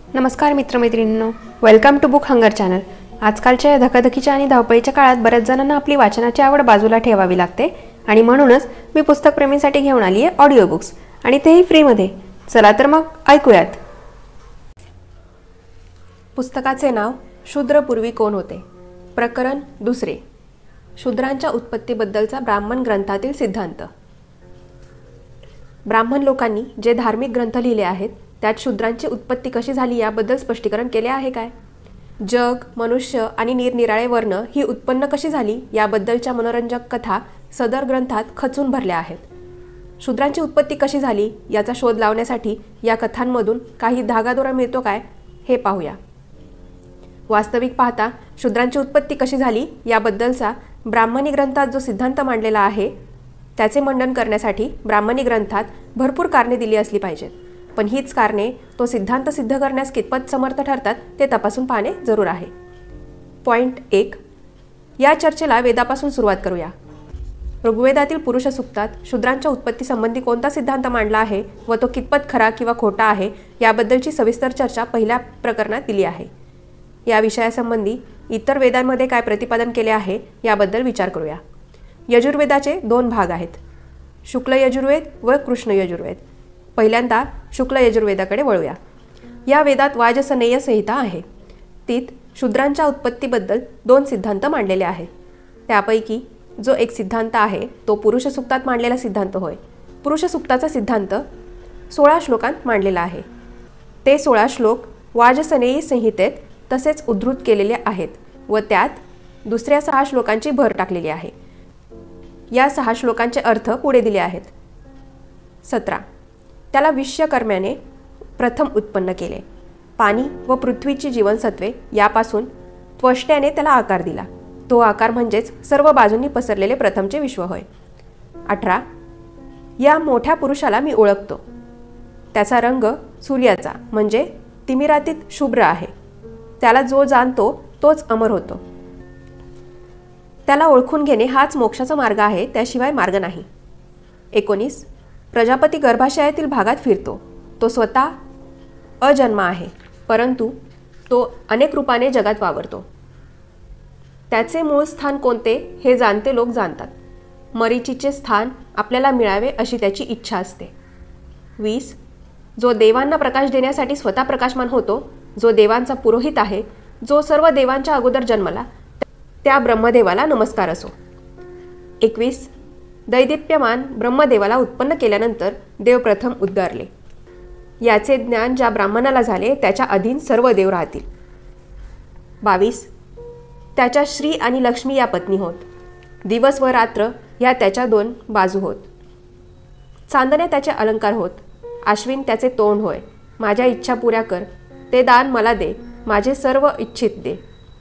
नमस्कार मित्रमैत्रिणींनो, welcome to book hunger channel. आजकालच्या धकाधकीच्या आणि धावपळीच्या काळात बऱ्याच जणांना आपली वाचनाची आवड बाजूला ठेवावी लागते आणि म्हणूनच मी पुस्तकप्रेमींसाठी घेऊन आली आहे ऑडिओ बुक्स, आणि तेही फ्रीमध्ये। चला तर मग ऐकूयात। पुस्तकाचे नाव शूद्र पूर्वी कोण होते, प्रकरण दुसरे, शूद्रांच्या उत्पत्तीबद्दलचा ब्राह्मण ग्रंथातील सिद्धांत। ब्राह्मण लोकांनी जे धार्मिक ग्रंथ लिहिले आहेत त्यात शूद्रांची उत्पत्ती कशी झाली याबद्दल स्पष्टीकरण केले आहे काय? जग, मनुष्य आणि निरनिराळे वर्ण ही उत्पन्न कशी झाली याबद्दलच्या मनोरंजक कथा सदर ग्रंथात खचून भरल्या आहेत। शूद्रांची उत्पत्ती कशी झाली याचा शोध लावण्यासाठी या कथांमधून काही धागादोरा मिळतो काय हे पाहूया। वास्तविक पाहता शूद्रांची उत्पत्ती कशी झाली याबद्दलचा ब्राह्मणी ग्रंथात जो सिद्धांत मांडलेला आहे त्याचे मंडन करण्यासाठी ब्राह्मणी ग्रंथात भरपूर कारणे दिली असली पाहिजेत, पण हीच कारणे तो सिद्धांत सिद्ध करण्यास कितपत समर्थ ठरतात ते तपासून पाहणे जरूर आहे। पॉइंट 1, या चर्चेला वेदापासून सुरुवात करूया। ऋग्वेदातील पुरुष सूक्तात शूद्रांच्या उत्पत्तीसंबंधी कोणता सिद्धांत मांडला आहे व तो कितपत खरा किंवा खोटा आहे याबद्दलची सविस्तर चर्चा पहिल्या प्रकरणात दिली आहे। या विषयासंबंधी इतर वेदांमध्ये काय प्रतिपादन केले आहे याबद्दल विचार करूया। यजुर्वेदाचे 2 भाग आहेत, शुक्ल यजुर्वेद व कृष्ण यजुर्वेद। पहिल्यांदा शुक्ल यजुर्वेदाकडे वळूया। या वेदात वाजसनेय संहिता आहे। तीत शूद्रांच्या उत्पत्तीबद्दल 2 सिद्धांत मांडलेले आहेत। त्यापैकी जो एक सिद्धांत आहे तो पुरुष सूक्तात मांडलेला सिद्धांत होय। पुरुष सूक्ताचा सिद्धांत 16 श्लोकांत मांडलेला आहे। ते 16 श्लोक वाजसनेयी संहितेत तसेच उद्धृत केलेले आहेत व त्यात दुसऱ्या 6 श्लोकांची भर टाकलेली आहे। या 6 श्लोकांचे अर्थ पुढे दिले आहेत। 17, त्याला विश्वकर्म्याने प्रथम उत्पन्न केले। पाणी व पृथ्वीची जीवनसत्वे यापासून त्वष्ट्याने त्याला आकार दिला। तो आकार म्हणजेच सर्व बाजूंनी पसरलेले प्रथमचे विश्व होय। 18, या मोठ्या पुरुषाला मी ओळखतो। त्याचा रंग सूर्याचा म्हणजे तिमिरातीत शुभ्र आहे। त्याला जो जाणतो तोच अमर होतो। त्याला ओळखून घेणे हाच मोक्षाचा मार्ग आहे, त्याशिवाय मार्ग नाही। 19, प्रजापती गर्भाशयातील भागात फिरतो। तो स्वतः अजन्मा आहे, परंतु तो अनेक रूपाने जगात वावरतो। त्याचे मूळ स्थान कोणते हे जाणते लोक जाणतात। मरीचीचे स्थान आपल्याला मिळावे अशी त्याची इच्छा असते। 20, जो देवांना प्रकाश देण्यासाठी स्वतः प्रकाशमान होतो, जो देवांचा पुरोहित आहे, जो सर्व देवांच्या अगोदर जन्मला, त्या ब्रह्मदेवाला नमस्कार असो। 21, दैदिप्यमान ब्रह्मदेवाला उत्पन्न केल्यानंतर देव प्रथम उद्गारले। याचे ज्ञान ज्या ब्राह्मणाला झाले त्याच्या अधीन सर्व देव राहतील। 22, त्याच्या श्री आणि लक्ष्मी या पत्नी होत। दिवस व रात्र या त्याच्या 2 बाजू होत। चांदण्या त्याचे अलंकार होत। आश्विन त्याचे तोंड होय। माझ्या इच्छा पुऱ्या कर, ते दान मला दे, माझे सर्व इच्छित दे।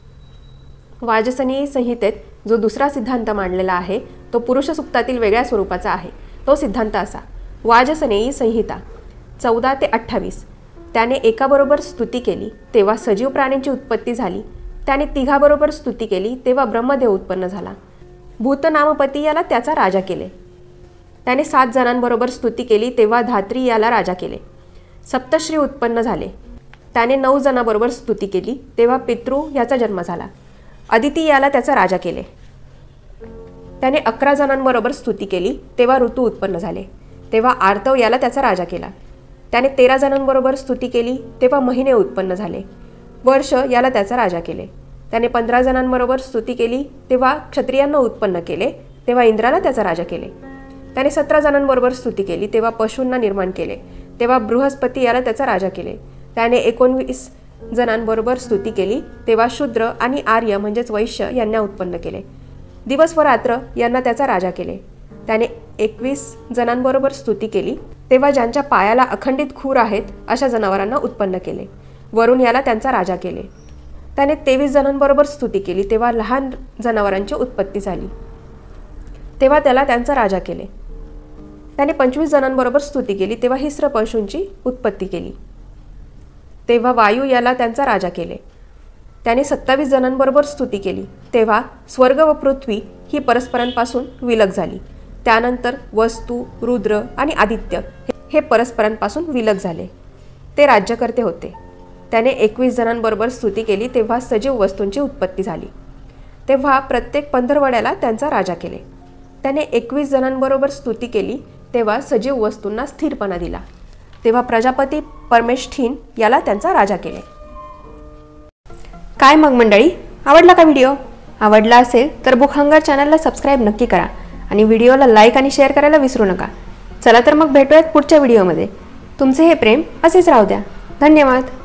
वाजसनेयी संहितेत जो दुसरा सिद्धांत मांडलेला आहे तो पुरुष सूक्तातील वेगळ्या स्वरूपाचा आहे। तो सिद्धांत असा, वाजसनेयी संहिता 14 ते 28, त्याने एकाबरोबर स्तुती केली तेव्हा सजीव प्राण्यांची उत्पत्ती झाली। त्याने 3 बरोबर स्तुती केली तेव्हा ब्रह्मदेव उत्पन्न झाला। भूतनामपती याला त्याचा राजा केले। त्याने 7 जणांबरोबर स्तुती केली तेव्हा धात्री याला राजा केले। सप्तश्री उत्पन्न झाले। त्याने 9 जणांबरोबर स्तुती केली तेव्हा पितृ याचा जन्म झाला। अदिती याला त्याचा राजा केले। त्याने 11 जणांबरोबर स्तुती केली तेव्हा ऋतू उत्पन्न झाले। तेव्हा आर्तव याला त्याचा राजा केला। त्याने 13 जणांबरोबर स्तुती केली तेव्हा महिने उत्पन्न झाले। वर्ष याला त्याचा राजा केले। त्याने 15 जणांबरोबर स्तुती केली तेव्हा क्षत्रियांना उत्पन्न केले, तेव्हा इंद्राला त्याचा राजा केले। त्याने 17 जणांबरोबर स्तुती केली तेव्हा पशूंना निर्माण केले, तेव्हा बृहस्पती याला त्याचा राजा केले। त्याने 19 जणांबरोबर स्तुती केली तेव्हा शूद्र आणि आर्य म्हणजेच वैश्य यांना उत्पन्न केले। दिवस व रात्र यांना त्याचा राजा केले। त्याने 21 जणांबरोबर स्तुती केली तेव्हा ज्यांच्या पायाला अखंडित खूर आहेत अशा जनावरांना उत्पन्न केले। वरुण याला त्यांचा राजा केले। त्याने 23 जणांबरोबर स्तुती केली तेव्हा लहान जनावरांची उत्पत्ती झाली, तेव्हा त्याला त्यांचा राजा केले। त्याने 25 जणांबरोबर स्तुती केली तेव्हा हिस्र पशूंची उत्पत्ती केली, तेव्हा वायू याला त्यांचा राजा केले। त्याने 27 जणांबरोबर स्तुती केली तेव्हा स्वर्ग व पृथ्वी ही परस्परांपासून विलग झाली। त्यानंतर वस्तू, रुद्र आणि आदित्य हे परस्परांपासून विलग झाले। ते राज्यकर्ते होते। त्याने 21 जणांबरोबर स्तुती केली तेव्हा सजीव वस्तूंची उत्पत्ती झाली. तेव्हा प्रत्येक पंधरवड्याला त्यांचा राजा केले. त्याने 21 जणांबरोबर स्तुती केली तेव्हा सजीव वस्तूंना स्थिरपणा दिला. तेव्हा प्रजापती परमेष्ठीन याला त्यांचा राजा केले. काय मग मंडळी, आवडला का व्हिडिओ? आवडला असेल तर बुक हंगर चॅनलला सबस्क्राईब नक्की करा आणि व्हिडिओला लाईक आणि शेअर करायला विसरू नका. चला तर मग भेटूयात पुढच्या व्हिडिओमध्ये. तुमचे हे प्रेम असेच राहू द्या. धन्यवाद.